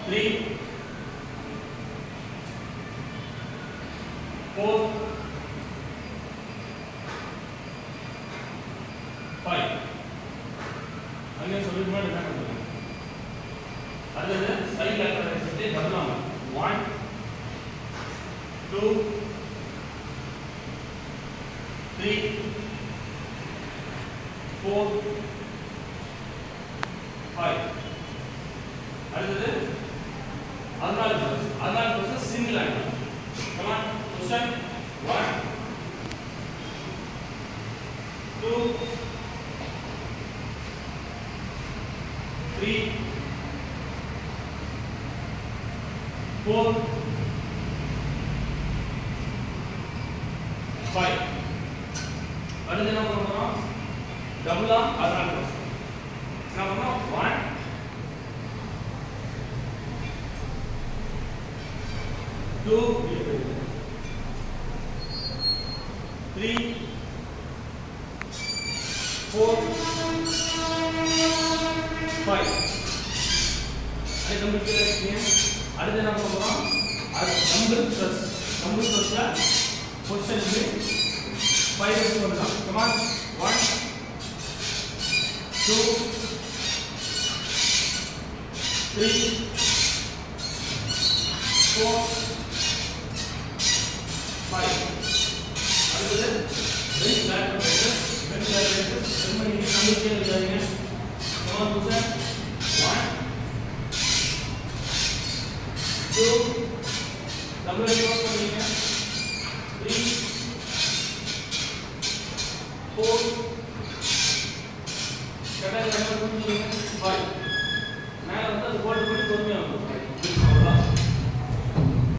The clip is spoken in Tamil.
3 4 5 அங்கே சொல்லிட்டு என்ன பண்ணுங்க அடுத்து சைடு லேட்டரல் ரெசிஸ்டே பண்ணலாம் 1 2 3 4 5 அடுத்து அதனால plus single angle come on question 1 2 3 4 5 அடுத்து என்ன பண்றோம் டபுளா அதனால ப்ளஸ் என்ன பண்ணோம் 1 2 3 4 5 அது நம்பர் கேக்குறீங்க அடுத்து என்ன பண்றோம் அது நம்பர் ப்ளஸ்ல பொசிஷன் இருக்கு 5 எடுத்து வரலாம் come on 1 2 3 4 5 அடுத்து பெஞ்ச் லேட்டரல் ரெசிஸ்டன்ஸ் நம்ம இங்க நம்பர் கேக்குறீங்க come on position 1 2 number note பண்ணுங்க 3 4 கரெக்ட்டா நம்பர் பண்ணுங்க 5 மேல வந்து அது போட்டு பொறுமையா